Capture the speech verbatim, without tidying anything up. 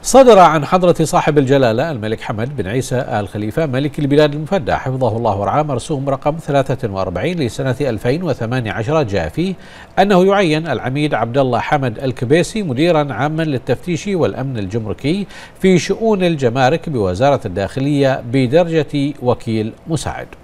صدر عن حضرة صاحب الجلالة الملك حمد بن عيسى آل خليفة ملك البلاد المفدى حفظه الله ورعاه مرسوم رقم ثلاثة وأربعين لسنة ألفين وثمانية عشر، جاء فيه أنه يعين العميد عبد الله حمد الكبيسي مديرا عاما للتفتيش والأمن الجمركي في شؤون الجمارك بوزارة الداخلية بدرجة وكيل مساعد.